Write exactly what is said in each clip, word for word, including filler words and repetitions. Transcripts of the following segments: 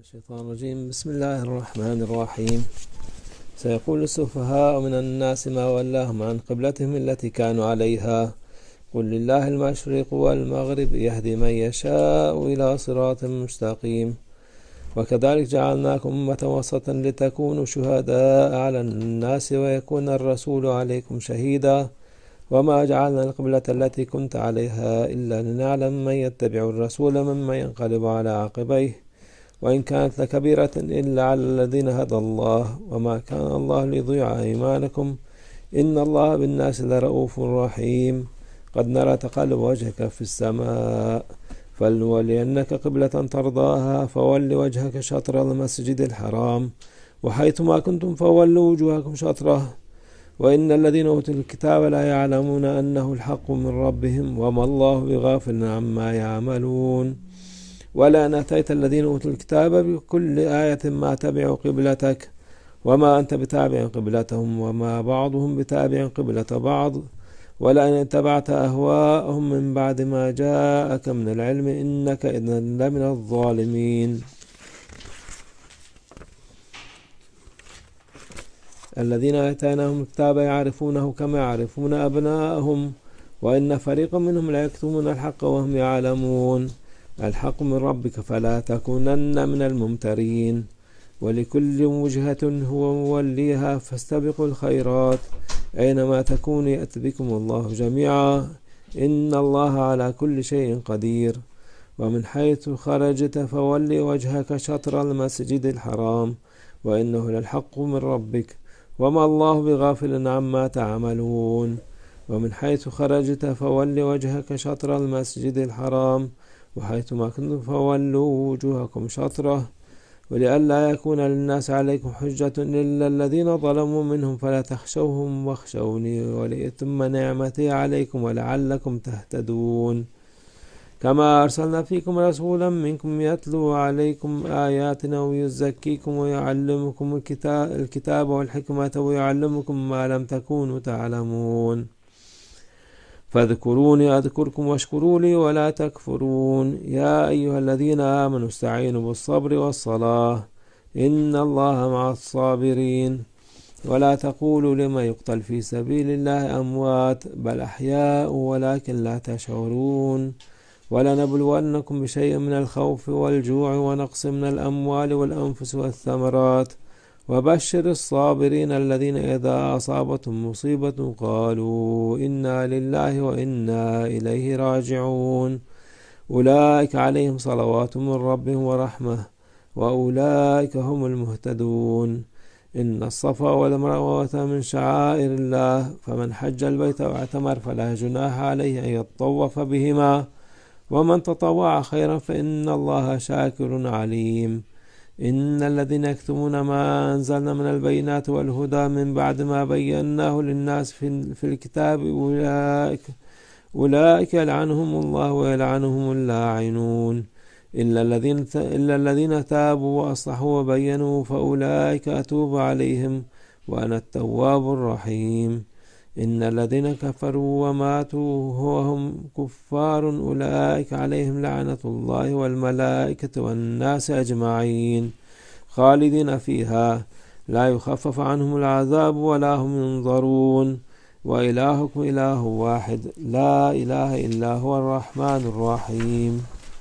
الشيطان الرجيم. بسم الله الرحمن الرحيم. سيقول السفهاء من الناس ما ولاهم عن قبلتهم التي كانوا عليها قل لله المشرق والمغرب يهدي من يشاء إلى صراط مستقيم. وكذلك جعلناكم أمة وسطا لتكونوا شهداء على الناس ويكون الرسول عليكم شهيدا وما جعلنا القبلة التي كنت عليها إلا لنعلم من يتبع الرسول ممن ينقلب على عقبيه وإن كانت لكبيرة إلا على الذين هدى الله وما كان الله ليضيع إيمانكم إن الله بالناس لرؤوف رحيم. قد نرى تقلب وجهك في السماء فلنولينك قبلة ترضاها فول وجهك شطر المسجد الحرام وحيثما كنتم فولوا وجوهكم شطره وإن الذين أوتوا الكتاب لا يعلمون أنه الحق من ربهم وما الله بغافل عما يعملون. ولئن أتيت الذين أوتوا الكتاب بكل آية ما تبعوا قبلتك وما أنت بتابع قبلتهم وما بعضهم بتابع قبلة بعض ولئن اتبعت أهواءهم من بعد ما جاءك من العلم إنك إذا لمن الظالمين. الذين آتيناهم الكتاب يعرفونه كما يعرفون أبناءهم وإن فريقا منهم لا يكتمون الحق وهم يعلمون. الحق من ربك فلا تكونن من الممترين ولكل وجهة هو موليها فاستبقوا الخيرات أينما تكونوا يأت بكم الله جميعا إن الله على كل شيء قدير. ومن حيث خرجت فول وجهك شطر المسجد الحرام وإنه للحق من ربك وما الله بغافل عما تعملون. ومن حيث خرجت فول وجهك شطر المسجد الحرام وحيثما كنتم فولوا وجوهكم شطره ولئلا يكون للناس عليكم حجة إلا الذين ظلموا منهم فلا تخشوهم واخشوني ولأتم نعمتي عليكم ولعلكم تهتدون. كما أرسلنا فيكم رسولا منكم يتلو عليكم آياتنا ويزكيكم ويعلمكم الكتاب والحكمة ويعلمكم ما لم تكونوا تعلمون فاذكروني أذكركم واشكروا لي ولا تكفرون. يا أيها الذين آمنوا استعينوا بالصبر والصلاة إن الله مع الصابرين. ولا تقولوا لمن يقتل في سبيل الله أموات بل أحياء ولكن لا تشعرون. ولنبلونكم بشيء من الخوف والجوع ونقص من الأموال والأنفس والثمرات وبشر الصابرين الذين إذا أصابتهم مصيبة قالوا إنا لله وإنا إليه راجعون أولئك عليهم صلوات من ربهم ورحمة وأولئك هم المهتدون. إن الصفا والمروة من شعائر الله فمن حج البيت واعتمر فلا جناح عليه أن يطوف بهما ومن تطوع خيرا فإن الله شاكر عليم. إن الذين يكتمون ما أنزلنا من البينات والهدى من بعد ما بيناه للناس في الكتاب أولئك أولئك يلعنهم الله ويلعنهم اللاعنون إلا الذين إلا الذين تابوا وأصلحوا وبينوا فأولئك أتوب عليهم وأنا التواب الرحيم. إن الذين كفروا وماتوا وهم كفار أولئك عليهم لعنة الله والملائكة والناس أجمعين خالدين فيها لا يخفف عنهم العذاب ولا هم ينظرون. وإلهكم إله واحد لا إله إلا هو الرحمن الرحيم.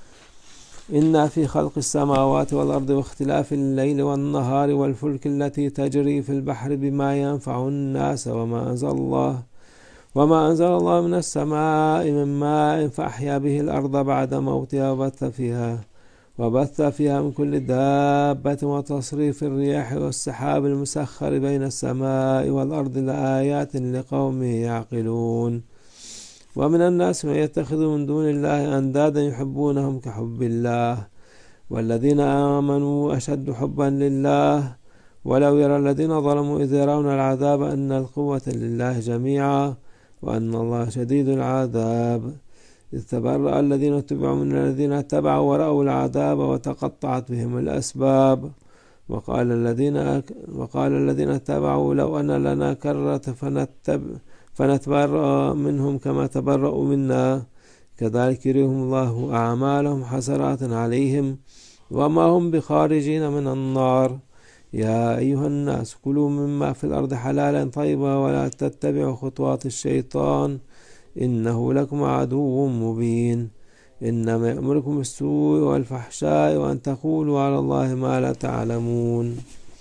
إن في خلق السماوات والأرض واختلاف الليل والنهار والفلك التي تجري في البحر بما ينفع الناس وما أنزل الله وما أنزل الله من السماء من ماء فأحيا به الأرض بعد موتها وبث فيها وبث فيها من كل دابة وتصريف الرياح والسحاب المسخر بين السماء والأرض لآيات لقوم يعقلون. ومن الناس من يتخذ من دون الله أندادا يحبونهم كحب الله والذين آمنوا أشد حبا لله ولو يرى الذين ظلموا إذ يرون العذاب أن القوة لله جميعا وأن الله شديد العذاب. إذ تبرأ الذين اتبعوا من الذين اتبعوا ورأوا العذاب وتقطعت بهم الأسباب وقال الذين وقال الذين اتبعوا لو أن لنا كرة فنتبع فنتبرأ منهم كما تبرأوا منا كذلك يريهم الله أعمالهم حسرات عليهم وما هم بخارجين من النار. يا أيها الناس كلوا مما في الأرض حلالا طيبا ولا تتبعوا خطوات الشيطان إنه لكم عدو مبين. إنما يأمركم بالسوء والفحشاء وأن تقولوا على الله ما لا تعلمون.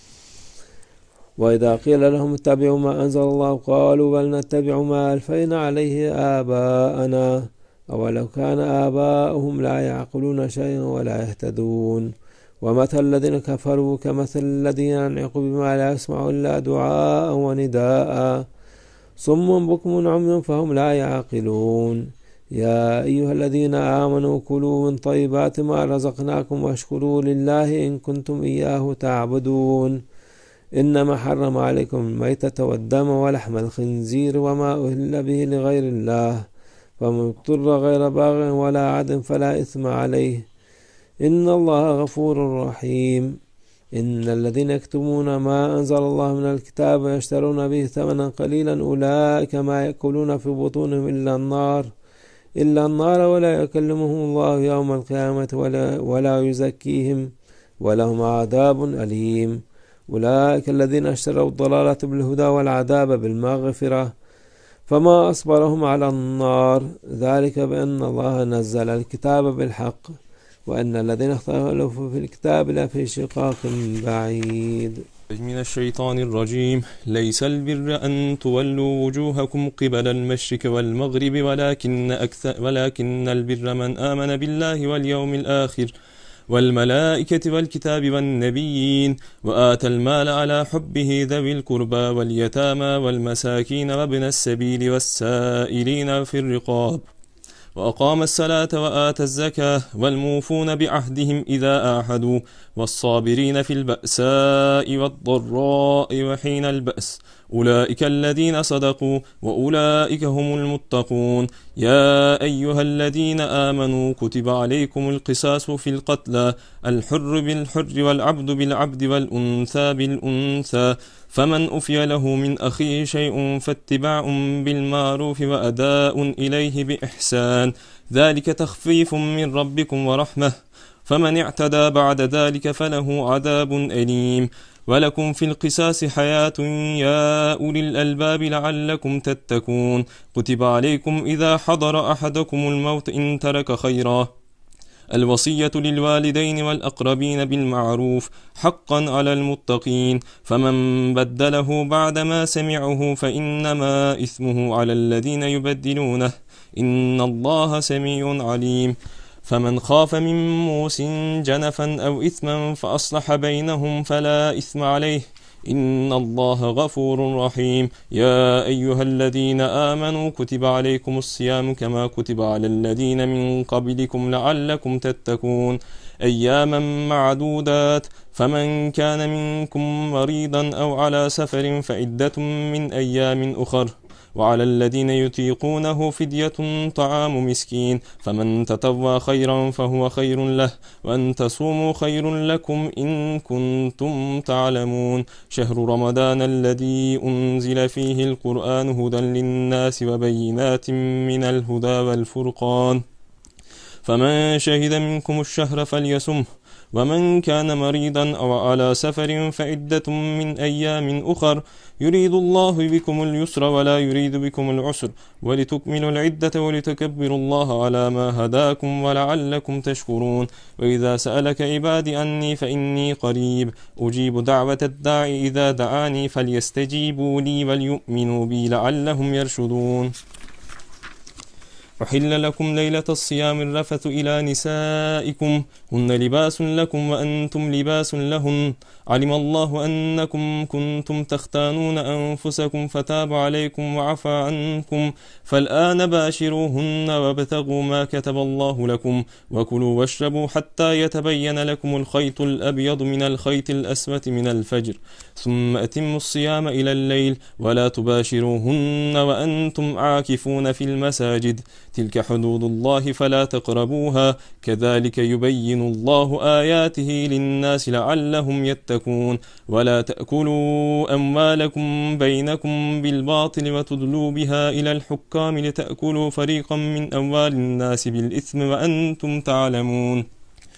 وإذا قيل لهم اتبعوا ما أنزل الله قالوا بل نتبع ما ألفينا عليه آباءنا أولو كان آباؤهم لا يعقلون شيئا ولا يهتدون. ومثل الذين كفروا كمثل الذين ينعق بما لا يسمع إلا دعاء ونداء صم بكم عمي فهم لا يعقلون. يا أيها الذين آمنوا كلوا من طيبات ما رزقناكم واشكروا لله إن كنتم إياه تعبدون. إنما حرم عليكم الميتة والدم ولحم الخنزير وما أهل به لغير الله فمن اضطر غير باغ ولا عد فلا إثم عليه إن الله غفور رحيم. إن الذين يكتمون ما أنزل الله من الكتاب ويشترون به ثمنا قليلا أولئك ما يأكلون في بطونهم إلا النار إلا النار ولا يكلمهم الله يوم القيامة ولا, ولا يزكيهم ولهم عذاب أليم. أولئك الذين اشتروا الضلالة بالهدى والعذاب بالمغفرة فما أصبرهم على النار ذلك بأن الله نزل الكتاب بالحق وأن الذين اختلفوا في الكتاب لفي شقاق بعيد. من الشيطان الرجيم. ليس البر أن تولوا وجوهكم قبل المشرق والمغرب ولكن, أكثر ولكن البر من آمن بالله واليوم الآخر والملائكة والكتاب والنبيين وآتى المال على حبه ذوي القربى واليتامى والمساكين وابن السبيل والسائلين في الرقاب وأقام الصلاة وآتى الزكاة والموفون بعهدهم إذا عاهدوا والصابرين في البأساء والضراء وحين البأس أولئك الذين صدقوا وأولئك هم المتقون. يا أيها الذين آمنوا كتب عليكم القصاص في القتلى الحر بالحر والعبد بالعبد والأنثى بالأنثى فمن أفي له من أخيه شيء فاتباع بالمعروف وأداء إليه بإحسان ذلك تخفيف من ربكم ورحمة فمن اعتدى بعد ذلك فله عذاب أليم. ولكم في القصاص حياة يا أولي الألباب لعلكم تتقون. كتب عليكم إذا حضر أحدكم الموت إن ترك خيرا الوصية للوالدين والأقربين بالمعروف حقا على المتقين فمن بدله بعدما سمعه فإنما إثمه على الذين يبدلونه إن الله سميع عليم. فمن خاف من موص جنفا أو إثما فأصلح بينهم فلا إثم عليه إن الله غفور رحيم. يا أيها الذين آمنوا كتب عليكم الصيام كما كتب على الذين من قبلكم لعلكم تتقون أياما معدودات فمن كان منكم مريضا أو على سفر فعدة من أيام أخر وعلى الذين يطيقونه فدية طعام مسكين فمن تطوع خيرا فهو خير له وأن تصوموا خير لكم إن كنتم تعلمون. شهر رمضان الذي أنزل فيه القرآن هدى للناس وبينات من الهدى والفرقان فمن شهد منكم الشهر فليصمه ومن كان مريضا أو على سفر فعدة من أيام أخر يريد الله بكم اليسر ولا يريد بكم العسر ولتكملوا العدة ولتكبروا الله على ما هداكم ولعلكم تشكرون. وإذا سألك عبادي أني فإني قريب أجيب دعوة الداعي إذا دعاني فليستجيبوا لي وليؤمنوا بي لعلهم يرشدون. أحل لكم ليلة الصيام الرفث إلى نسائكم هن لباس لكم وأنتم لباس لهن علم الله أنكم كنتم تختانون أنفسكم فتاب عليكم وعفى عنكم فالآن باشروهن وابتغوا ما كتب الله لكم وكلوا واشربوا حتى يتبين لكم الخيط الأبيض من الخيط الأسود من الفجر ثم أتموا الصيام إلى الليل ولا تباشروهن وأنتم عاكفون في المساجد تلك حدود الله فلا تقربوها كذلك يبين الله آياته للناس لعلهم يتقون. ولا تأكلوا أموالكم بينكم بالباطل وتدلوا بها إلى الحكام لتأكلوا فريقا من أموال الناس بالإثم وأنتم تعلمون.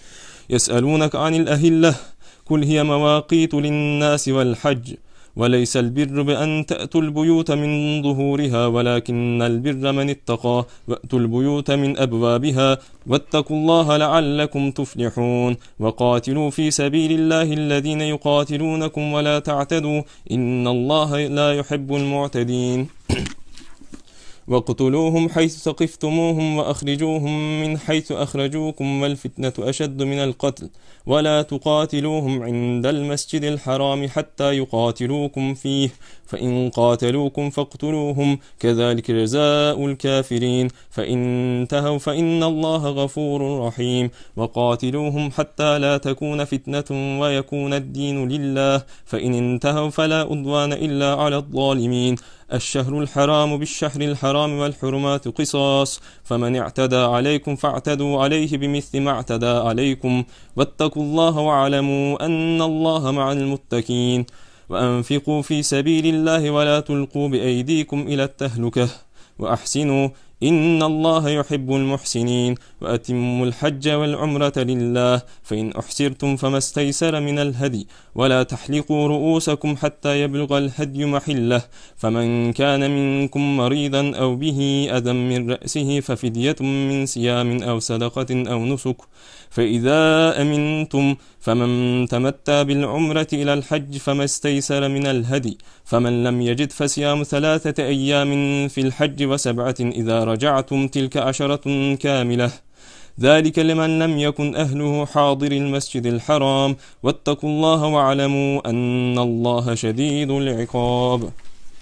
يسألونك عن الأهلة قل هي مواقيت للناس والحج وليس البر بأن تأتوا البيوت من ظهورها ولكن البر من اتقى وأتوا البيوت من أبوابها واتقوا الله لعلكم تفلحون وقاتلوا في سبيل الله الذين يقاتلونكم ولا تعتدوا إن الله لا يحب المعتدين واقتلوهم حيث ثقفتموهم وأخرجوهم من حيث أخرجوكم والفتنة أشد من القتل ولا تقاتلوهم عند المسجد الحرام حتى يقاتلوكم فيه فإن قاتلوكم فاقتلوهم كذلك جزاء الكافرين فإن انتهوا فإن الله غفور رحيم وقاتلوهم حتى لا تكون فتنة ويكون الدين لله فإن انتهوا فلا عدوان إلا على الظالمين الشهر الحرام بالشهر الحرام والحرمات قصاص فمن اعتدى عليكم فاعتدوا عليه بمثل ما اعتدى عليكم واتقوا الله واعلموا أن الله مع المتقين وأنفقوا في سبيل الله ولا تلقوا بأيديكم إلى التهلكة وأحسنوا إن الله يحب المحسنين وأتموا الحج والعمرة لله فإن أحسرتم فما استيسر من الهدي ولا تحلقوا رؤوسكم حتى يبلغ الهدي محله فمن كان منكم مريضا أو به أذى من رأسه ففدية من صيام أو صدقة أو نسك فإذا أمنتم فمن تمتع بالعمرة إلى الحج فما استيسر من الهدي فمن لم يجد فصيام ثلاثة أيام في الحج وسبعة إذا رجعتم تلك عشرة كاملة ذلك لمن لم يكن أهله حاضر المسجد الحرام واتقوا الله واعلموا أن الله شديد العقاب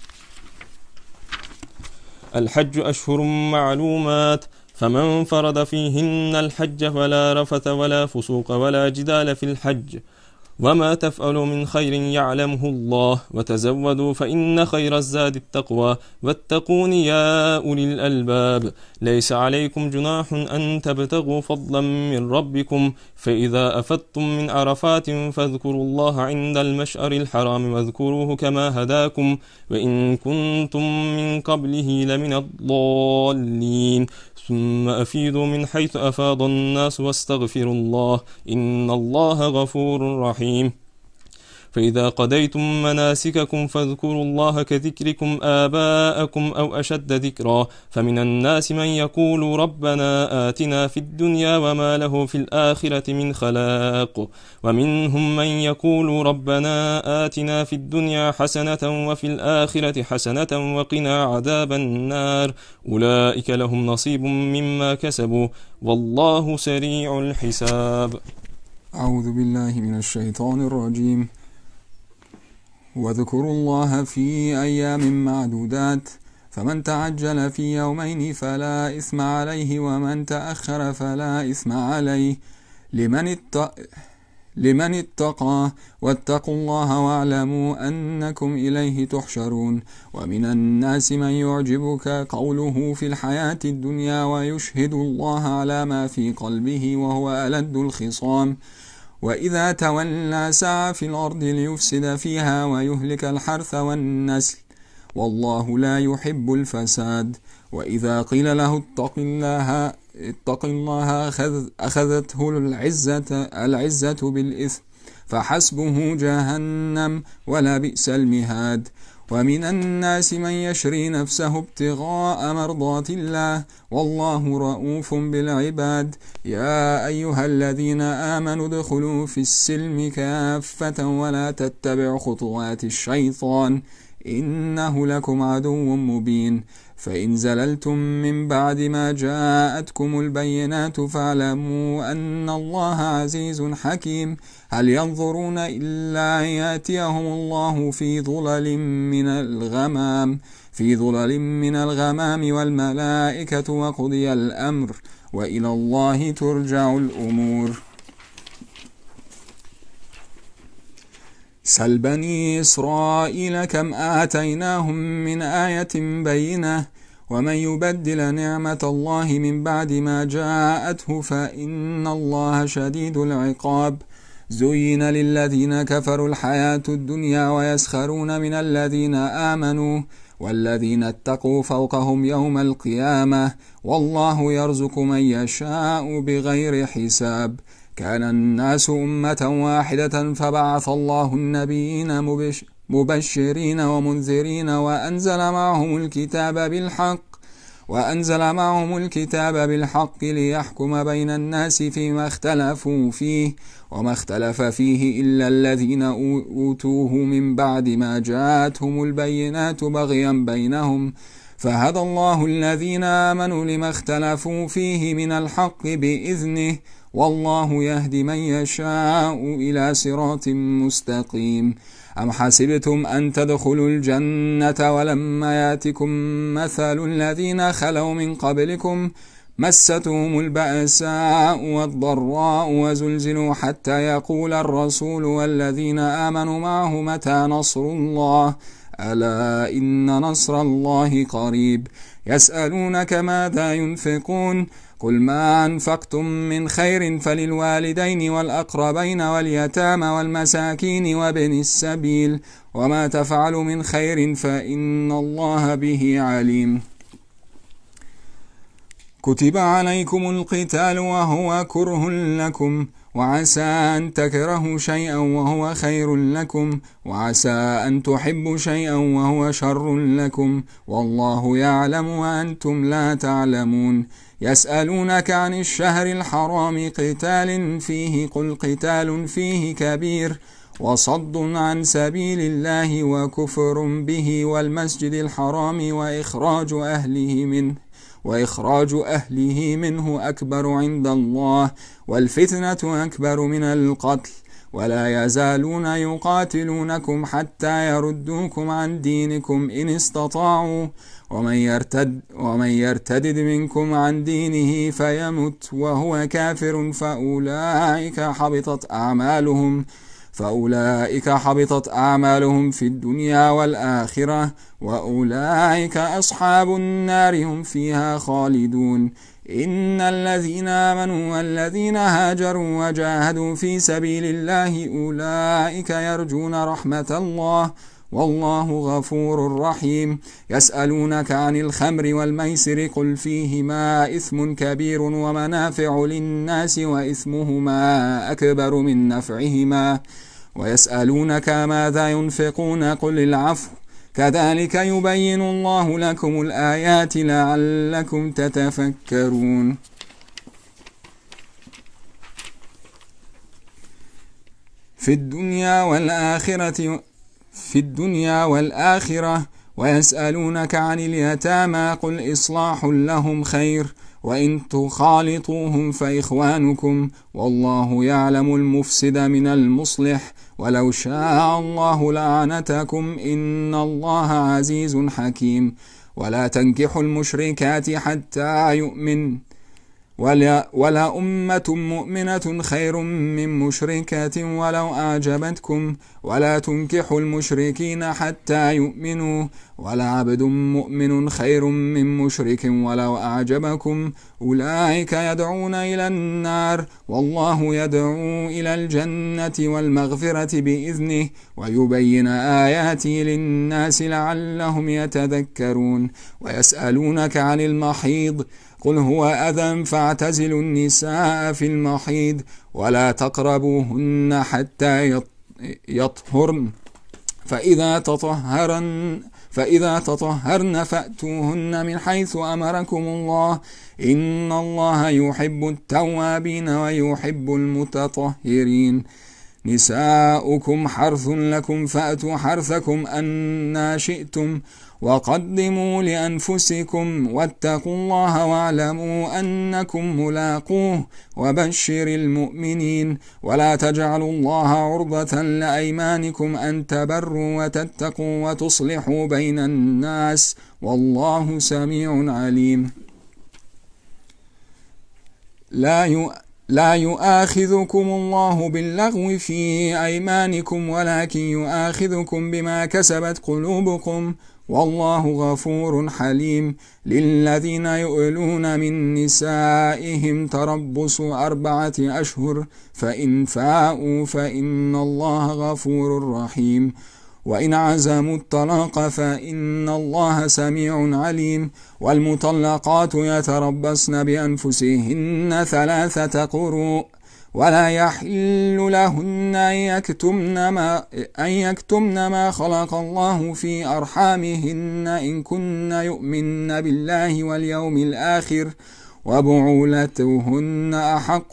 الحج أشهر معلومات فمن فرض فيهن الحج فلا رفث ولا فسوق ولا جدال في الحج وما تفعلوا من خير يعلمه الله وتزودوا فإن خير الزاد التقوى واتقون يا أولي الألباب ليس عليكم جناح أن تبتغوا فضلا من ربكم فإذا أفضتم من عرفات فاذكروا الله عند المشعر الحرام واذكروه كما هداكم وإن كنتم من قبله لمن الضالين ثم أفيدوا من حيث أفاض الناس واستغفروا الله إن الله غفور رحيم فإذا قضيتم مناسككم فاذكروا الله كذكركم آباءكم أو أشد ذكرا فمن الناس من يقول ربنا آتنا في الدنيا وما له في الآخرة من خلاق ومنهم من يقول ربنا آتنا في الدنيا حسنة وفي الآخرة حسنة وقنا عذاب النار أولئك لهم نصيب مما كسبوا والله سريع الحساب. أعوذ بالله من الشيطان الرجيم. واذكروا الله في أيام معدودات فمن تعجل في يومين فلا إثم عليه ومن تأخر فلا إثم عليه لمن اتق... لمن اتقى واتقوا الله واعلموا أنكم إليه تحشرون. ومن الناس من يعجبك قوله في الحياة الدنيا ويشهد الله على ما في قلبه وهو ألد الخصام وإذا تولى سعى في الأرض ليفسد فيها ويهلك الحرث والنسل والله لا يحب الفساد. وإذا قيل له اتق الله اتق الله أخذ أخذته العزة العزة بالإثم فحسبه جهنم ولا بئس المهاد. ومن الناس من يشري نفسه ابتغاء مرضات الله والله رؤوف بالعباد. يا أيها الذين آمنوا ادخلوا في السلم كافة ولا تتبعوا خطوات الشيطان إنه لكم عدو مبين. فإن زللتم من بعد ما جاءتكم البينات فاعلموا أن الله عزيز حكيم. هل ينظرون إلا أن يأتيهم الله في ظلل من الغمام في ظلل من الغمام والملائكة وقضي الأمر وإلى الله ترجع الأمور. سل بني إسرائيل كم آتيناهم من آية بينة ومن يبدل نعمة الله من بعد ما جاءته فإن الله شديد العقاب. زين للذين كفروا الحياة الدنيا ويسخرون من الذين آمنوا والذين اتقوا فوقهم يوم القيامة والله يرزق من يشاء بغير حساب. كان الناس أمة واحدة فبعث الله النبيين مبشرين ومنذرين وأنزل معهم الكتاب بالحق وأنزل معهم الكتاب بالحق ليحكم بين الناس فيما اختلفوا فيه وما اختلف فيه إلا الذين أوتوه من بعد ما جاءتهم البينات بغيا بينهم فهدى الله الذين آمنوا لما اختلفوا فيه من الحق بإذنه والله يهدي من يشاء إلى صراط مستقيم. أم حسبتم أن تدخلوا الجنة ولما ياتكم مثل الذين خلوا من قبلكم مستهم البأساء والضراء وزلزلوا حتى يقول الرسول والذين آمنوا معه متى نصر الله ألا إن نصر الله قريب. يسألونك ماذا ينفقون قل ما أنفقتم من خير فللوالدين والأقربين واليتامى والمساكين وابن السبيل وما تفعلوا من خير فإن الله به عليم. كتب عليكم القتال وهو كره لكم وعسى أن تكرهوا شيئا وهو خير لكم وعسى أن تحبوا شيئا وهو شر لكم والله يعلم وأنتم لا تعلمون. يسألونك عن الشهر الحرام قتال فيه قل قتال فيه كبير وصد عن سبيل الله وكفر به والمسجد الحرام وإخراج أهله منه وإخراج أهله منه أكبر عند الله والفتنة أكبر من القتل ولا يزالون يقاتلونكم حتى يردوكم عن دينكم إن استطاعوا ومن يرتد, ومن يرتد منكم عن دينه فيمت وهو كافر فأولئك حبطت أعمالهم فأولئك حبطت أعمالهم في الدنيا والآخرة وأولئك أصحاب النار هم فيها خالدون. إن الذين آمنوا والذين هاجروا وجاهدوا في سبيل الله أولئك يرجون رحمة الله والله غفور رحيم. يسألونك عن الخمر والميسر قل فيهما إثم كبير ومنافع للناس وإثمهما أكبر من نفعهما ويسألونك ماذا ينفقون قل العفو كذلك يبين الله لكم الآيات لعلكم تتفكرون. في الدنيا والآخرة في الدنيا والآخرة ويسألونك عن اليتامى قل إصلاح لهم خير وإن تخالطوهم فإخوانكم والله يعلم المفسد من المصلح ولو شاء الله لعنتكم إن الله عزيز حكيم. ولا تنكحوا المشركات حتى يؤمن ولا, ولا أمة مؤمنة خير من مشركات ولو أعجبتكم ولا تنكحوا المشركين حتى يؤمنوا ولا عبد مؤمن خير من مشرك ولو أعجبكم أولئك يدعون إلى النار والله يدعو إلى الجنة والمغفرة بإذنه ويبين آياته للناس لعلهم يتذكرون. ويسألونك عن المحيض قل هو أذى فاعتزلوا النساء في المحيض ولا تقربوهن حتى يطهرن فإذا تطهرن فإذا تطهرن فأتوهن من حيث أمركم الله إن الله يحب التوابين ويحب المتطهرين. نساؤكم حرث لكم فأتوا حرثكم أنى شئتم وقدموا لأنفسكم واتقوا الله واعلموا أنكم ملاقوه وبشر المؤمنين. ولا تجعلوا الله عرضة لأيمانكم أن تبروا وتتقوا وتصلحوا بين الناس والله سميع عليم. لا يؤ لا يؤاخذكم الله باللغو في أيمانكم ولكن يؤاخذكم بما كسبت قلوبكم والله غفور حليم. للذين يؤلون من نسائهم تربص أربعة أشهر فإن فاءوا فإن الله غفور رحيم. وإن عزموا الطلاق فإن الله سميع عليم. والمطلقات يتربصن بأنفسهن ثلاثة قروء ولا يحل لهن أن يكتمن ما, أن يكتمن ما خلق الله في أرحامهن إن كن يؤمن بالله واليوم الآخر وبعولتهن أحق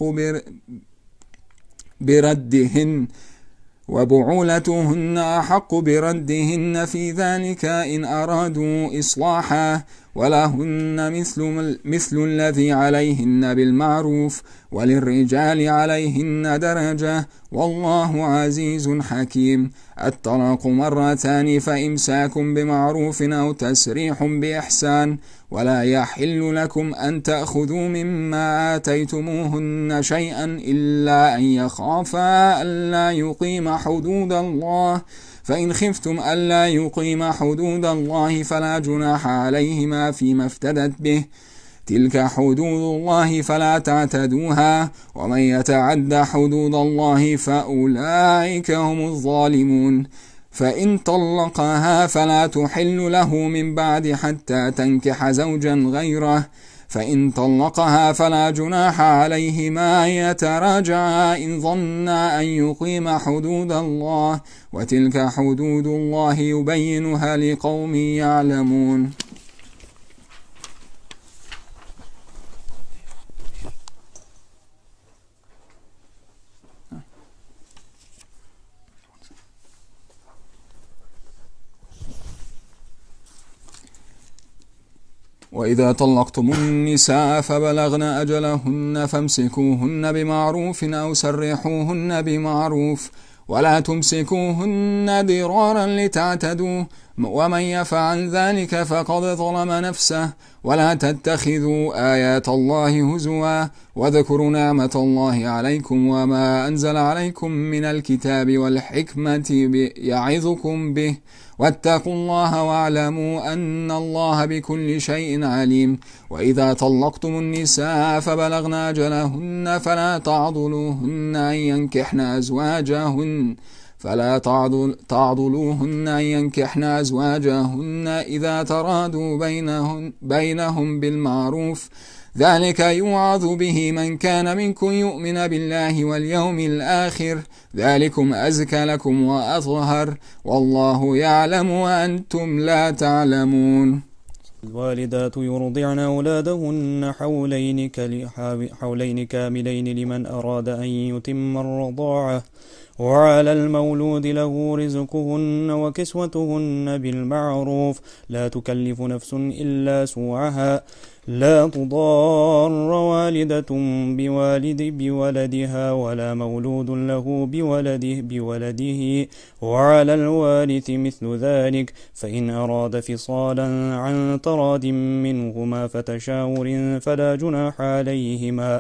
بردهن وبعولتهن أحق بردهن في ذلك إن أرادوا إصلاحا ولهن مثل, مثل الذي عليهن بالمعروف وللرجال عليهن درجة والله عزيز حكيم. الطلاق مرتان فإمساك بمعروف أو تسريح بإحسان ولا يحل لكم أن تأخذوا مما آتيتموهن شيئا إلا أن يخافا ألا يقيم حدود الله فإن خفتم ألا يقيم حدود الله فلا جناح عليهما فيما افتدت به تلك حدود الله فلا تعتدوها ومن يتعد حدود الله فأولئك هم الظالمون. فإن طلقها فلا تحل له من بعد حتى تنكح زوجا غيره فإن طلقها فلا جناح عليهما أن يتراجعا إن ظنا أن يقيم حدود الله وتلك حدود الله يبينها لقوم يعلمون. وإذا طلقتم النساء فبلغن أجلهن فامسكوهن بمعروف أو سرحوهن بمعروف ولا تمسكوهن ضرارا لتعتدوا ومن يفعل ذلك فقد ظلم نفسه ولا تتخذوا آيات الله هزوا واذكروا نعمة الله عليكم وما أنزل عليكم من الكتاب والحكمة يعظكم به واتقوا الله واعلموا أن الله بكل شيء عليم. وإذا طلقتم النساء فبلغن أجلهن فلا تعضلوهن أن ينكحن أزواجهن فلا تعضل تعضلوهن أن ينكحن أزواجهن إذا ترادوا بينهم, بينهم بالمعروف ذلك يوعظ به من كان منكم يؤمن بالله واليوم الآخر ذلكم أزكى لكم وأطهر والله يعلم وأنتم لا تعلمون. الوالدات يرضعن أولادهن حولين, حولين كاملين لمن أراد أن يتم الرضاعة وعلى المولود له رزقهن وكسوتهن بالمعروف لا تكلف نفس إلا سوعها لا تضار والدة بوالد بولدها ولا مولود له بولده بولده وعلى الوارث مثل ذلك فإن أراد فصالا عن تراض منهما فتشاور فلا جناح عليهما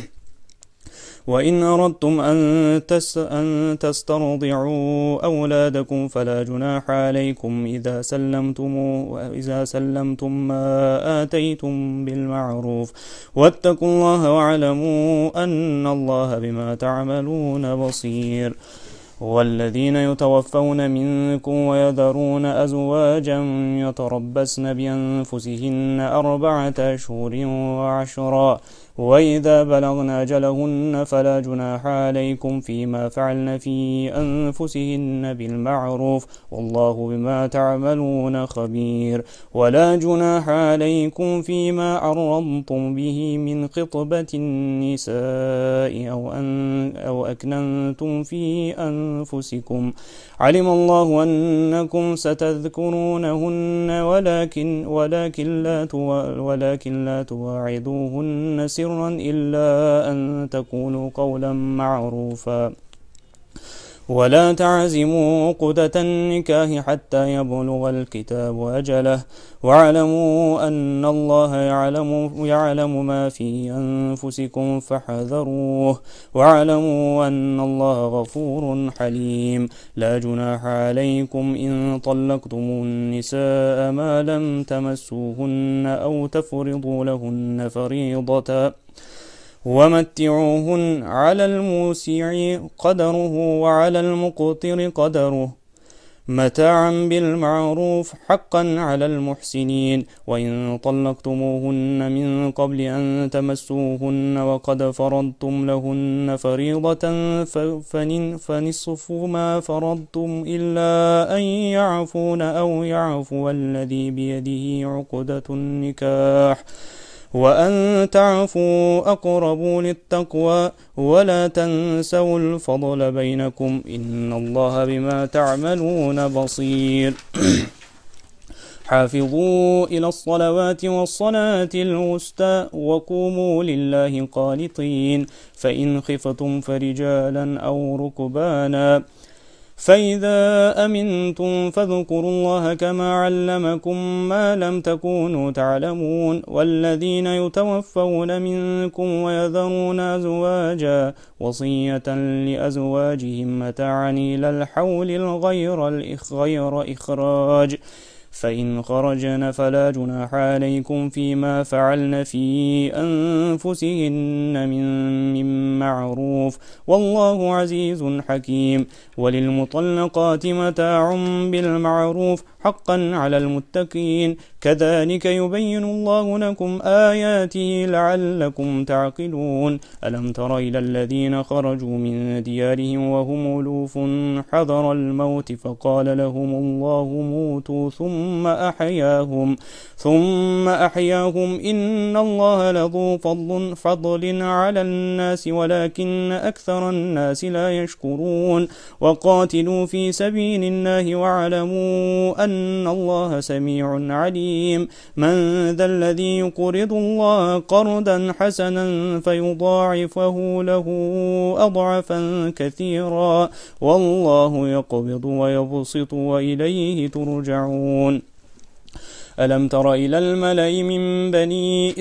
وإن أردتم أن, تس أن تسترضعوا أولادكم فلا جناح عليكم إذا سلمتم وإذا سلمتم ما آتيتم بالمعروف واتقوا الله واعلموا أن الله بما تعملون بصير. والذين يتوفون منكم ويذرون أزواجا يتربصن بأنفسهن أربعة أشهر وعشرا وإذا بلغن أجلهن فلا جناح عليكم فيما فعلن في أنفسهن بالمعروف والله بما تعملون خبير. ولا جناح عليكم فيما عرضتم به من خطبة النساء أو, أن أو أكننتم في أنفسكم علم الله أنكم ستذكرونهن ولكن, ولكن, لا, ولكن لا تواعدوهن سرا إلا أن تقولوا قولا معروفا ولا تعزموا عقدة النكاح حتى يبلغ الكتاب أجله واعلموا أن الله يعلم, يعلم ما في أنفسكم فاحذروه واعلموا أن الله غفور حليم. لا جناح عليكم إن طلقتم النساء ما لم تمسوهن أو تفرضوا لهن فريضة ومتعوهن على الموسع قدره وعلى المقتر قدره متاعا بالمعروف حقا على المحسنين. وإن طلقتموهن من قبل أن تمسوهن وقد فرضتم لهن فريضة فنصف ما فرضتم إلا أن يعفون أو يعفو الذي بيده عقدة النكاح وأن تعفوا أقرب للتقوى ولا تنسوا الفضل بينكم إن الله بما تعملون بصير. حافظوا إلى الصلوات والصلاة الوسطى وقوموا لله قانتين فإن خفتم فرجالا أو ركبانا فإذا أمنتم فاذكروا الله كما علمكم ما لم تكونوا تعلمون. والذين يتوفون منكم ويذرون أزواجا وصية لأزواجهم متاعا إلى الحول غير إخراج فإن خرجن فلا جناح عليكم فيما فعلن في أنفسهن من, من معروف والله عزيز حكيم. وللمطلقات متاع بالمعروف حقا على المتقين كذلك يبين الله لكم آياته لعلكم تعقلون. ألم تر إلى الذين خرجوا من ديارهم وهم ألوف حذر الموت فقال لهم الله موتوا ثم أحياهم ثم أحياهم إن الله لذو فضل, فضل على الناس ولكن أكثر الناس لا يشكرون. وقاتلوا في سبيل الله واعلموا أن الله سميع عليم. من ذا الذي يقرض الله قرضا حسنا فيضاعفه له أضعافا كثيرا والله يقبض ويبسط وإليه ترجعون. ألم تر إلى الملأ من بني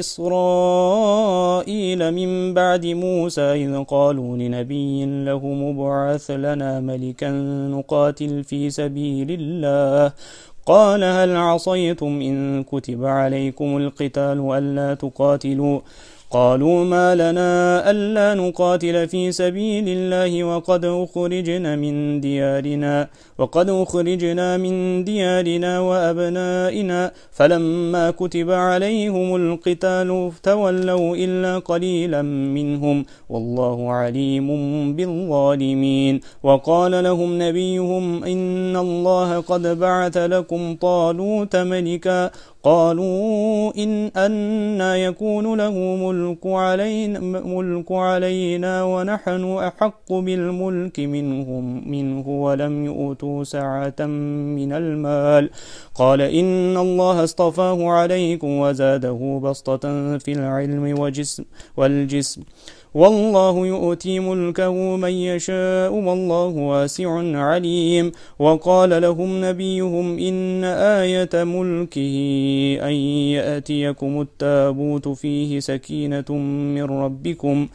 إسرائيل من بعد موسى إذ قالوا لنبي له مبعث لنا ملكا نقاتل في سبيل الله قال هل عصيتم إن كتب عليكم القتال ألا تقاتلوا قالوا ما لنا ألا نقاتل في سبيل الله وقد أخرجنا من ديارنا وقد أخرجنا من ديارنا وأبنائنا فلما كتب عليهم القتال تولوا إلا قليلا منهم والله عليم بالظالمين. وقال لهم نبيهم إن الله قد بعث لكم طالوت ملكا قالوا إن أنا يكون له ملك علينا, ملك علينا ونحن أحق بالملك منهم منه ولم يؤتوا سعة من المال قال إن الله اصطفاه عليكم وزاده بسطة في العلم وجسم والجسم والله يؤتي ملكه من يشاء والله واسع عليم. وقال لهم نبيهم إن آية ملكه أن يأتيكم التابوت فيه سكينة من ربكم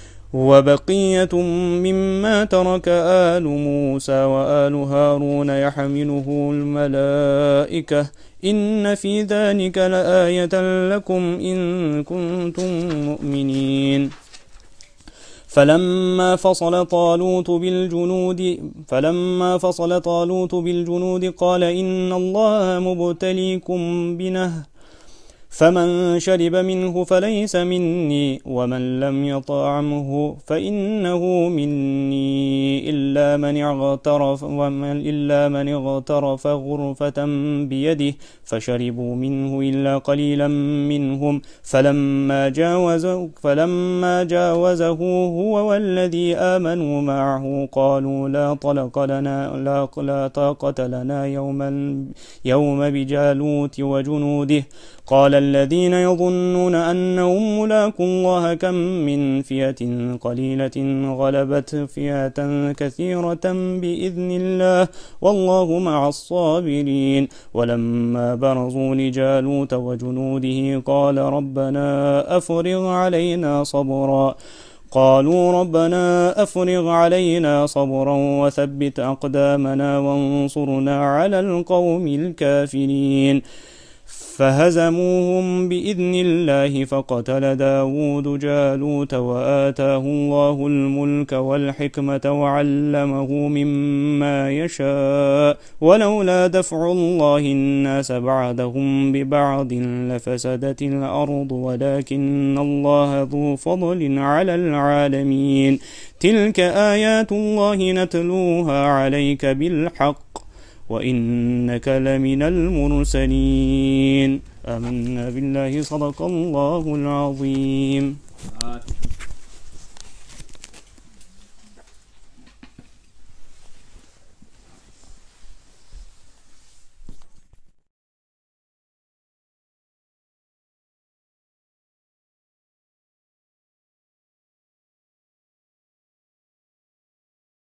وبقية مما ترك آل موسى وآل هارون يحمله الملائكة إن في ذلك لآية لكم إن كنتم مؤمنين. فلما فصل طالوت بالجنود فلما فصل طالوت بالجنود قال إن الله مبتليكم بنهر فمن شرب منه فليس مني ومن لم يطعمه فإنه مني إلا من اغترف ومن إلا من اغترف غرفة بيده فشربوا منه إلا قليلا منهم فلما جاوزه فلما جاوزه هو والذي آمنوا معه قالوا لا طلق لنا لا, لا طاقة لنا يوما يوم بجالوت وجنوده قال الذين يظنون أنهم ملاقو الله كم من فئة قليلة غلبت فئة كثيرة بإذن الله والله مع الصابرين. ولما برزوا لجالوت وجنوده قال ربنا أفرغ علينا صبرا قالوا ربنا أفرغ علينا صبرا وثبت أقدامنا وانصرنا على القوم الكافرين. فهزموهم بإذن الله فقتل داود جالوت وآتاه الله الملك والحكمة وعلمه مما يشاء ولولا دفع الله الناس بعدهم ببعض لفسدت الأرض ولكن الله ذو فضل على العالمين تلك آيات الله نتلوها عليك بالحق وإنك لمن المرسلين آمنا بالله صدق الله العظيم.